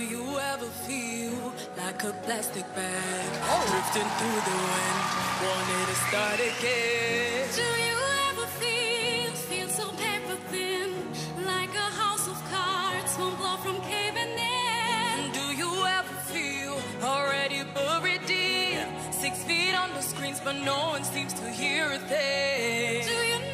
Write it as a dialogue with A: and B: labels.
A: you ever feel like a plastic bag drifting through the wind, wanted to start again?
B: Do you ever feel so paper thin, like a house of cards, one blow from caving in?
A: Do you ever feel already buried deep, 6 feet under screens, but no one seems to hear a thing?
B: Do you